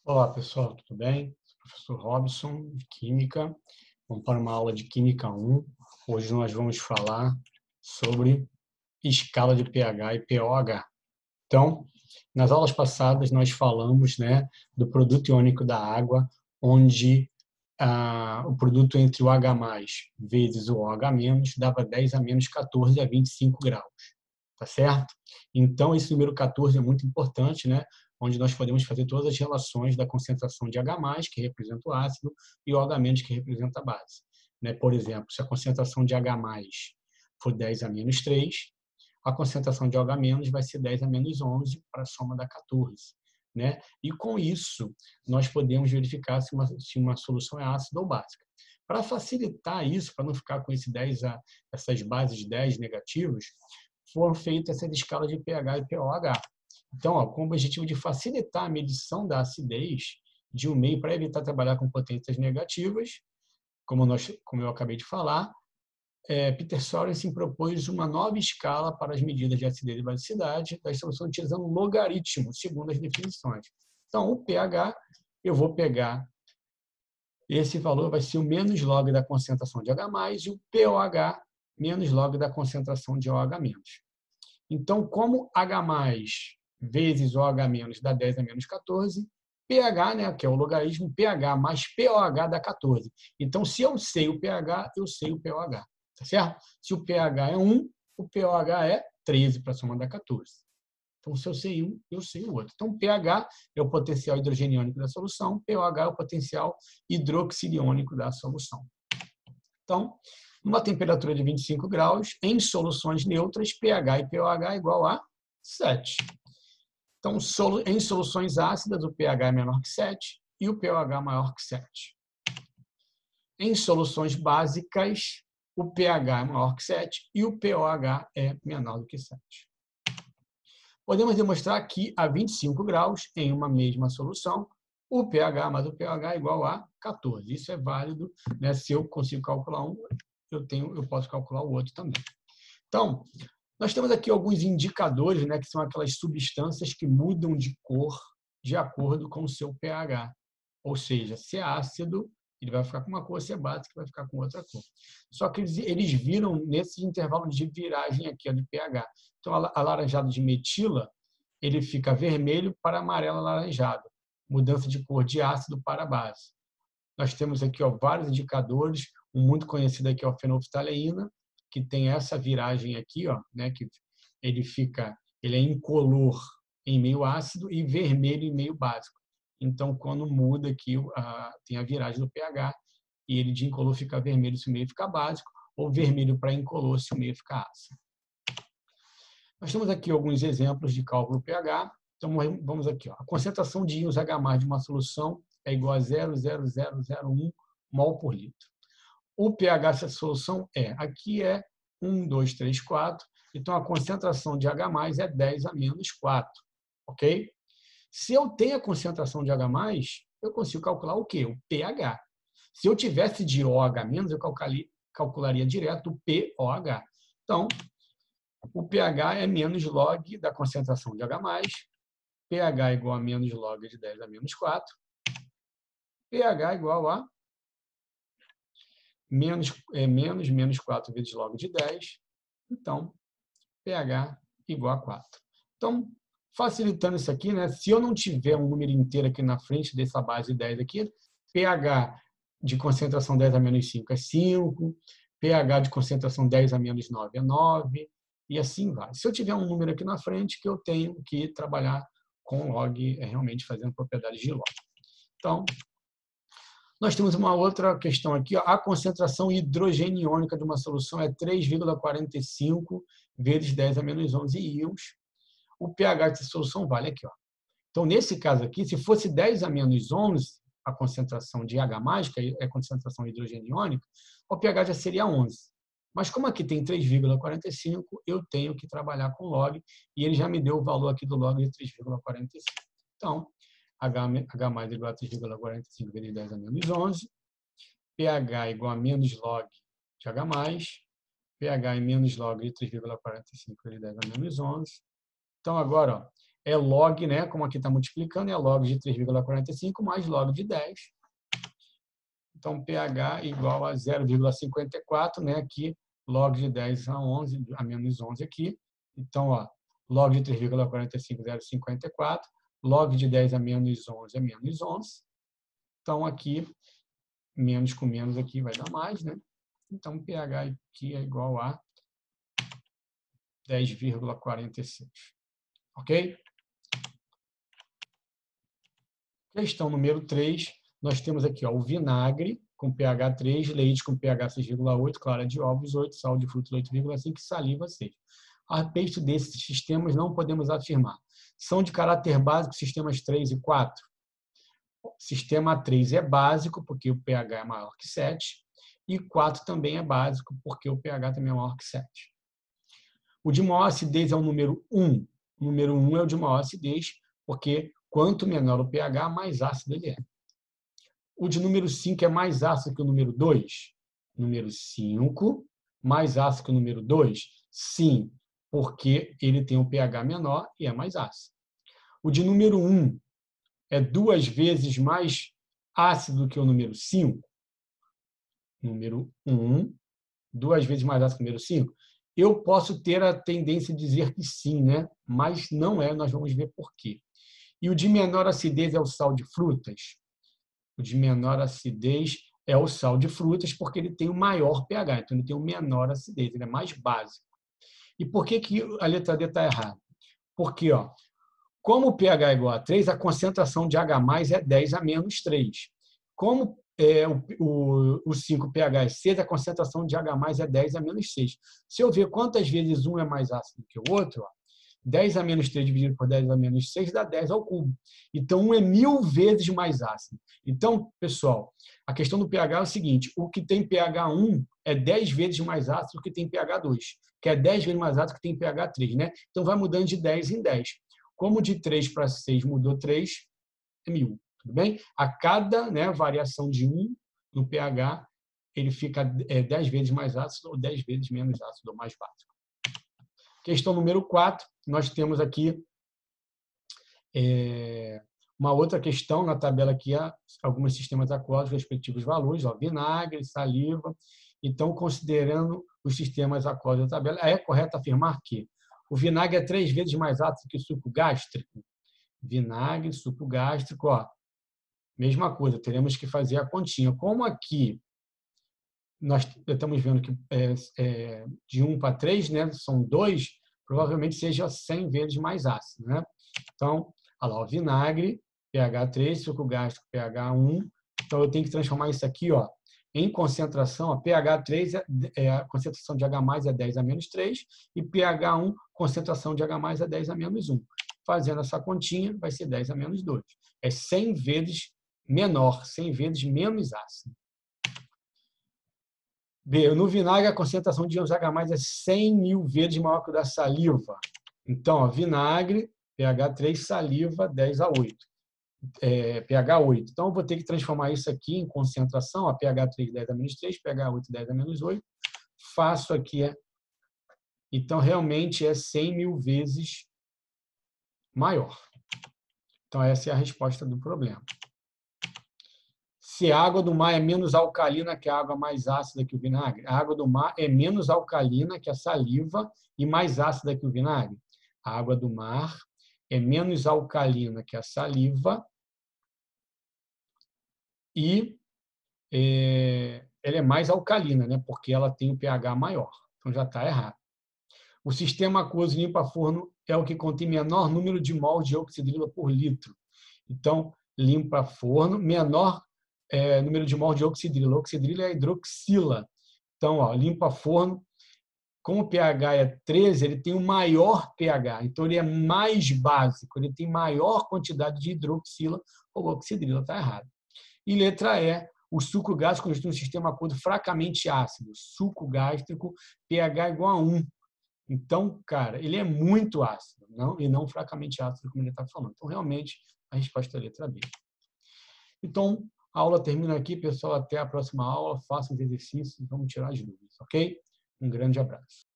Olá, pessoal, tudo bem? Sou o professor Robson, de Química. Vamos para uma aula de Química 1. Hoje nós vamos falar sobre escala de pH e pOH. Então, nas aulas passadas nós falamos, do produto iônico da água, onde o produto entre o H+ vezes o OH- dava 10 a menos 14 a 25 graus. Tá certo? Então, esse número 14 é muito importante, onde nós podemos fazer todas as relações da concentração de H+, que representa o ácido, e o OH-, que representa a base. Por exemplo, se a concentração de H+ for 10 a menos 3, a concentração de OH- vai ser 10 a menos 11 para a soma da 14. E com isso, nós podemos verificar se uma solução é ácida ou básica. Para facilitar isso, para não ficar com essas bases 10 negativas, foram feitas essas escalas de pH e pOH. Então, com o objetivo de facilitar a medição da acidez de um meio para evitar trabalhar com potências negativas, como eu acabei de falar, Peter Sorensen propôs uma nova escala para as medidas de acidez e basicidade das soluções utilizando um logaritmo, segundo as definições. Então, o pH, eu vou pegar esse valor, vai ser o menos log da concentração de H+, e o pOH menos log da concentração de OH-. Então, como H+ vezes OH- dá 10 a menos 14, pH, que é o logaritmo, pH mais pOH dá 14. Então, se eu sei o pH, eu sei o pOH. Tá certo? Se o pH é 1, o pOH é 13 para a soma da 14. Então, se eu sei um, eu sei o outro. Então, pH é o potencial hidrogeniônico da solução, pOH é o potencial hidroxiliônico da solução. Então, numa temperatura de 25 graus, em soluções neutras, pH e pOH é igual a 7. Então, em soluções ácidas, o pH é menor que 7 e o pOH maior que 7. Em soluções básicas, o pH é maior que 7 e o pOH é menor do que 7. Podemos demonstrar que a 25 graus, em uma mesma solução, o pH mais o pOH é igual a 14. Isso é válido, se eu consigo calcular um, eu posso calcular o outro também. Então, nós temos aqui alguns indicadores, que são aquelas substâncias que mudam de cor de acordo com o seu pH. Ou seja, se é ácido, ele vai ficar com uma cor, se é básico, vai ficar com outra cor. Só que eles viram nesse intervalo de viragem aqui de pH. Então, alaranjado de metila, ele fica vermelho para amarelo alaranjado. Mudança de cor de ácido para base. Nós temos aqui vários indicadores. Um muito conhecido aqui é o fenolftaleína, que tem essa viragem aqui, que ele é incolor em meio ácido e vermelho em meio básico. Então, quando muda aqui, tem a viragem do pH, e ele de incolor fica vermelho se o meio fica básico, ou vermelho para incolor se o meio fica ácido. Nós temos aqui alguns exemplos de cálculo pH. Então, vamos aqui. A concentração de íons H+ de uma solução é igual a 0,0001 mol por litro. O pH dessa solução aqui é 1, 2, 3, 4. Então, a concentração de H+ é 10 a menos 4. Ok? Se eu tenho a concentração de H+, eu consigo calcular o quê? O pH. Se eu tivesse de OH-, eu calcularia direto o pOH. Então, o pH é menos log da concentração de H+, pH igual a menos log de 10 a menos 4, pH igual a menos 4 vezes log de 10, então, pH igual a 4. Então, facilitando isso aqui, se eu não tiver um número inteiro aqui na frente dessa base 10 aqui, pH de concentração 10 a menos 5 é 5, pH de concentração 10 a menos 9 é 9, e assim vai. Se eu tiver um número aqui na frente, que eu tenho que trabalhar com log, realmente fazendo propriedades de log. Então, nós temos uma outra questão aqui. A concentração hidrogeniônica de uma solução é 3,45 vezes 10 a menos 11 íons. O pH dessa solução vale aqui. Então, nesse caso aqui, se fosse 10 a menos 11, a concentração de H+, que é a concentração hidrogeniônica, o pH já seria 11. Mas como aqui tem 3,45, eu tenho que trabalhar com log, e ele já me deu o valor aqui do log de 3,45. Então, H+ igual a 3,45 vezes 10 a menos 11, pH igual a menos log de H+, pH é menos log de 3,45 vezes 10 a menos 11. Então, agora, é log, né, como aqui está multiplicando, é log de 3,45 mais log de 10. Então, pH igual a 0,54, né, aqui, log de 10 a 11, a menos 11 aqui. Então, ó, log de 3,45, 0,54. Log de 10 a menos 11 é menos 11. Então, aqui, menos com menos aqui vai dar mais, né? Então, pH aqui é igual a 10,46. Ok? Questão número 3, nós temos aqui ó, o vinagre com pH 3, leite com pH 6,8, clara de ovos 8, sal de frutas 8,5 e saliva 6. A respeito desses sistemas, não podemos afirmar. São de caráter básico sistemas 3 e 4? Sistema 3 é básico, porque o pH é maior que 7, e 4 também é básico, porque o pH também é maior que 7. O de maior acidez é o número 1. O número 1 é o de maior acidez, porque quanto menor o pH, mais ácido ele é. O de número 5 é mais ácido que o número 2? Número 5, mais ácido que o número 2? Sim, porque ele tem um pH menor e é mais ácido. O de número 1 é 2 vezes mais ácido que o número 5? Número 1, 2 vezes mais ácido que o número 5? Eu posso ter a tendência de dizer que sim, né? Mas não é, nós vamos ver por quê. E o de menor acidez é o sal de frutas? O de menor acidez é o sal de frutas, porque ele tem o maior pH, então ele tem o menor acidez, ele é mais básico. E por que a letra D está errada? Porque, ó, como o pH é igual a 3, a concentração de H+ é 10 a menos 3. Como o 5pH é 6, a concentração de H+ é 10 a menos 6. Se eu ver quantas vezes um é mais ácido que o outro, ó, 10 a menos 3 dividido por 10 a menos 6 dá 10 ao cubo. Então, 1 é 1000 vezes mais ácido. Então, pessoal, a questão do pH é o seguinte, o que tem pH 1 é 10 vezes mais ácido do que tem pH 2, que é 10 vezes mais ácido do que tem pH 3, né? Então, vai mudando de 10 em 10. Como de 3 para 6 mudou 3, é 1000. Tudo bem? A cada, né, variação de 1 no pH, ele fica 10 vezes mais ácido ou 10 vezes menos ácido ou mais básico. Questão número 4, nós temos aqui uma outra questão na tabela aqui, alguns sistemas aquosos, respectivos valores, ó, vinagre, saliva. Então, considerando os sistemas aquosos da tabela, é correto afirmar que o vinagre é 3 vezes mais ácido que o suco gástrico? Vinagre, suco gástrico, ó, mesma coisa, teremos que fazer a continha. Como aqui nós estamos vendo que de 1 para 3, né, são 2, provavelmente seja 100 vezes mais ácido, né? Então, olha lá, o vinagre, pH 3, suco gástrico, pH 1. Então, eu tenho que transformar isso aqui, ó, em concentração. A pH 3, a concentração de H+ é 10 a menos 3, e pH 1, concentração de H+ é 10 a menos 1. Fazendo essa continha, vai ser 10 a menos 2. É 100 vezes menor, 100 vezes menos ácido. B, no vinagre, a concentração de íons H+ é 100.000 vezes maior que o da saliva. Então, ó, vinagre, pH 3, saliva 10 a 8. pH 8. Então, eu vou ter que transformar isso aqui em concentração, ó, pH 3, 10 a menos 3, pH 8, 10 a menos 8. Faço aqui. Então, realmente é 100.000 vezes maior. Então, essa é a resposta do problema. Se a água do mar é menos alcalina que a água mais ácida que o vinagre, a água do mar é menos alcalina que a saliva e mais ácida que o vinagre. A água do mar é menos alcalina que a saliva e ela é mais alcalina, né? Porque ela tem o pH maior. Então já está errado. O sistema aquoso limpa-forno é o que contém menor número de mols de oxidrila por litro. Então, limpa-forno, menor número de mols de oxidrila. Oxidrila é a hidroxila. Então, ó, limpa-forno, como o pH é 13, ele tem o maior pH. Então, ele é mais básico, ele tem maior quantidade de hidroxila ou oxidrila. Está errado. E letra E, o suco gástrico constitui um sistema aquoso fracamente ácido. Suco gástrico, pH igual a 1. Então, cara, ele é muito ácido, e não fracamente ácido, como ele está falando. Então, realmente, a resposta é a letra B. Então, a aula termina aqui, pessoal. Até a próxima aula. Façam os exercícios e vamos tirar as dúvidas, ok? Um grande abraço.